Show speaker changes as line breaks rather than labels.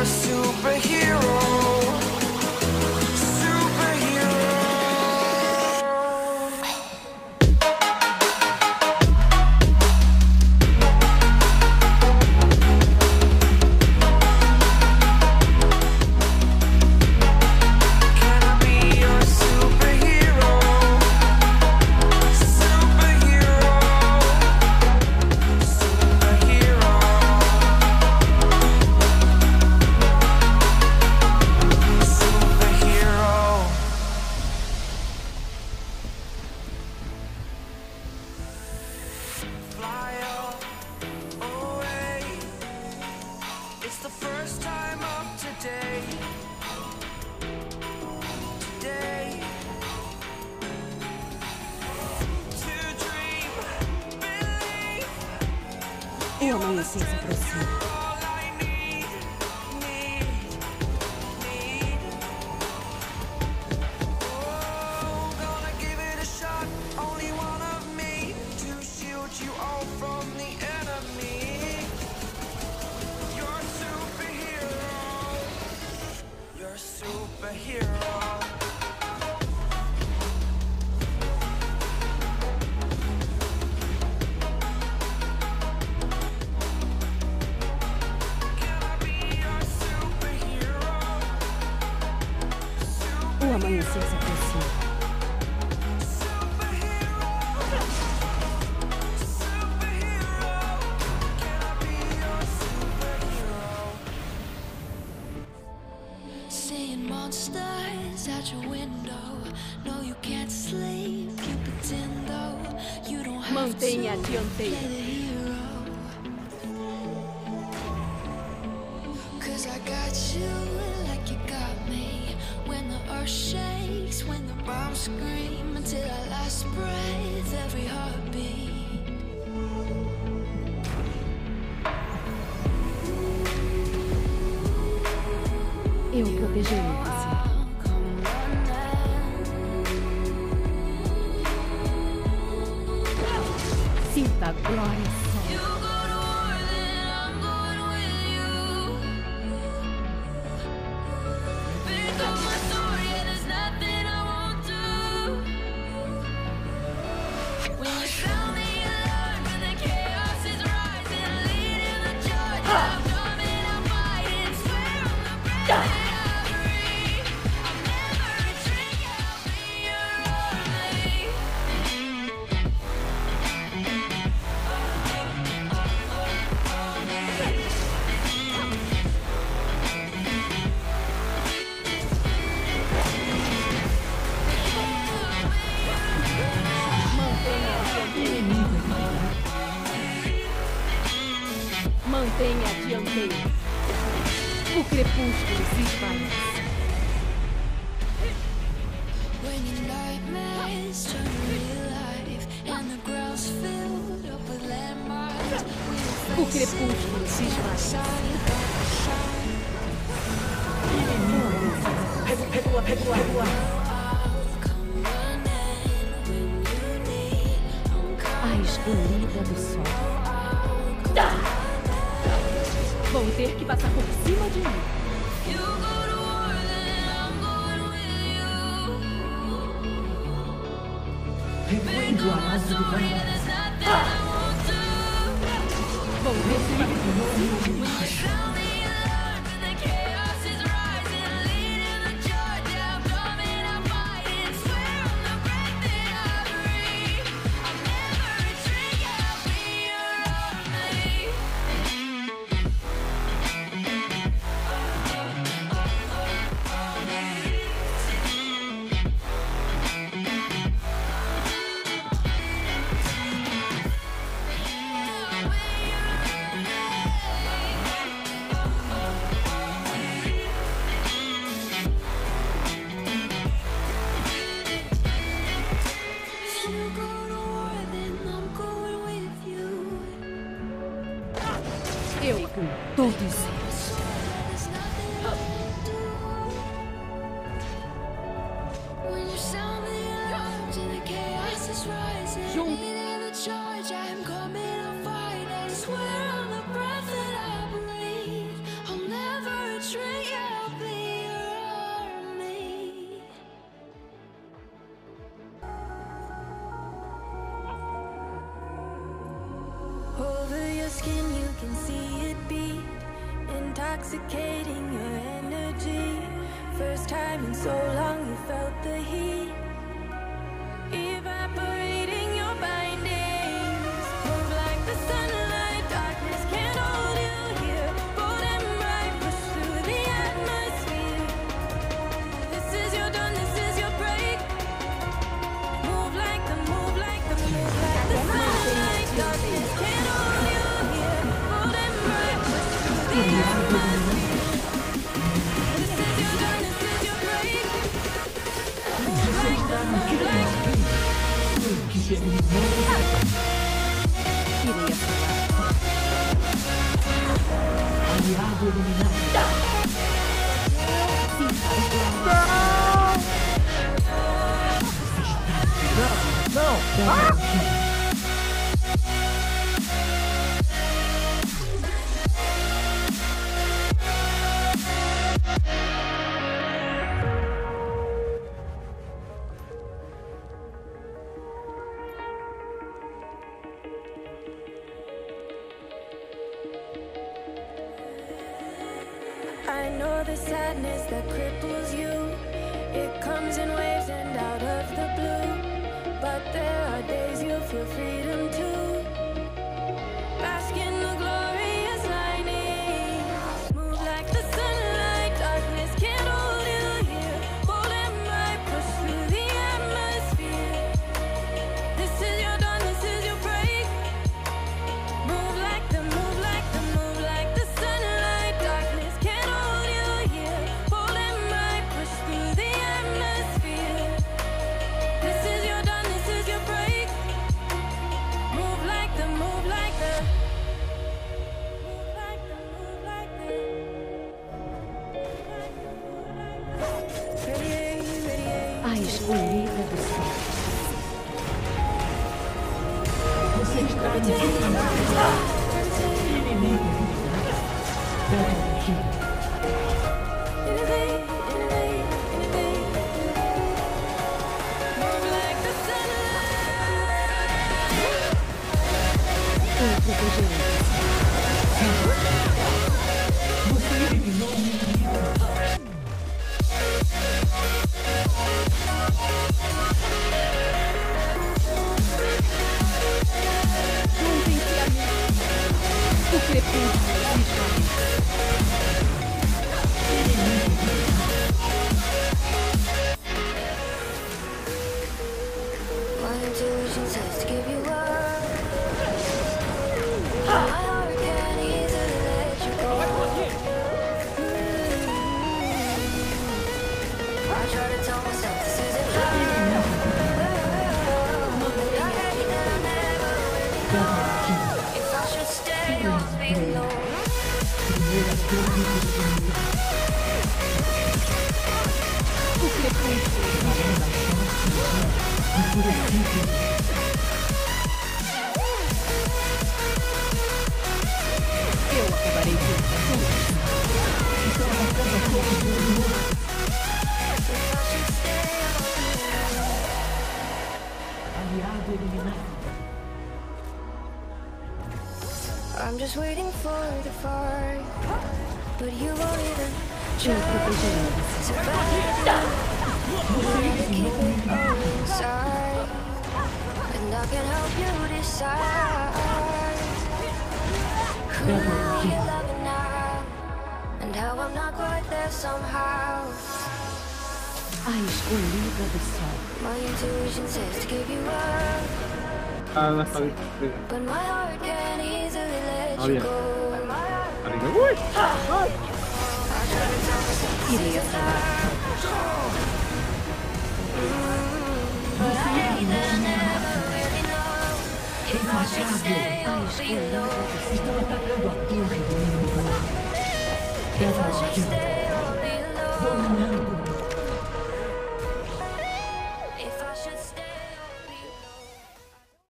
a superhero.
O amanhecer se aproxima. O amanhecer se aproxima.
Seeing monsters out your window. No, you can't sleep. You pretend though you don't have
Mantenha a
to
dianteira.
play the hero. 'Cause I got you like you got me. When the earth shakes, when the bombs scream, until our last breath, every heartbeat.
Eu protegerei você. Sinta a glória só. Mantenha a dianteira. O crepúsculo se esvai.
When your nightmares turn to real life and the ground's filled up with landmines,
O crepúsculo se esvai. Recua. A escolhida do sol. Vão ter que passar por cima de mim.
Recuando a base do banho.
Vão ter que passar por cima de mim. Eu com todos eles. Juntos.
Swear on the breath that I breathe, I'll never retreat. skin, you can see it beat, intoxicating your energy. First time in so long you felt the heat, evaporating your bindings. Move like the sunlight, darkness can't hold you here. Bold and bright, push through the atmosphere. This is your dawn, this is your break. Move like the sunlight, darkness can't hold you here. Bold and bright, push through the atmosphere. This is your dawn, this is your break. Move like the
Aliado eliminado. Não!
I know the sadness that cripples you. It comes in waves and out of the blue. But there are days you feel freedom too. Bask in the glorious lightning. Move like the sunlight, darkness can't hold you here. Bold and bright, push through the atmosphere. This is your dawn, this is your break. Move like the sunlight, darkness can't hold you here. Bold and bright, push through the atmosphere. This is your dawn, this is your break. Move like the
A escolhida do céu.
Você está me inimigo. Double kill.
Move like the sunlight.
Eu protegerei.
Você eliminou um inimigo.
Juntem-se a mim. O crepúsculo existe.
My intuition says to give you up. My heart can't easily let you go. I try to tell myself this isn't love. But I hate that I never really know if I should stay or be alone.
O crepúsculo. Eu acabarei com tudo.
If I should stay or be alone.
Aliado eliminado.
I'm just waiting for the fight, but you won't even
Eu protegerei.
survive. Keep it all inside, and I can help you decide who you're loving now, and how I'm not quite there somehow.
A escolhida do céu.
My intuition says to give you up, but my heart can't easily let you go. I try to tell myself this
Irei
isn't
acabar.
but I hate that I never really know if I should stay or be alone.
Estão atacando a torre do inimigo.
If I should stay or be alone.
Dominando